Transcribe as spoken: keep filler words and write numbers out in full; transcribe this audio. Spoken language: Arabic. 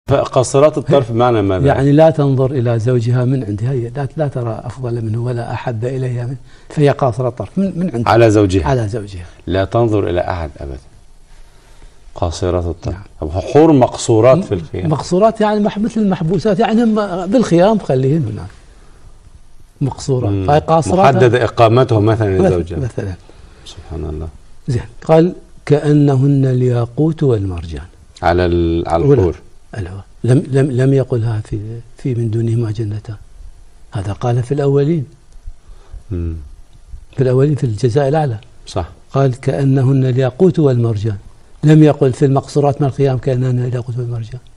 قاصرات الطرف معنى ماذا؟ يعني لا تنظر إلى زوجها من عندها، هي لا, لا ترى أفضل منه ولا أحب إليها منه، فهي قاصرة الطرف من, من عندها على زوجها على زوجها لا تنظر إلى أحد أبدا. قاصرات الطرف. نعم. حور مقصورات في الخيام. مقصورات يعني مثل المحبوسات، يعني بالخيام خليهن هناك مقصورات. فهي قاصرات محدد إقامتهم مثلا لزوجها مثلا. سبحان الله. زين. قال كأنهن الياقوت والمرجان على على الحور. لم لم لم يقلها في في من دونهما جنتان، هذا قال في الأولين. مم. في الأولين في الجزاء الأعلى صح. قال كأنهن الياقوت والمرجان، لم يقل في المقصورات من الخيام كأنهن الياقوت والمرجان.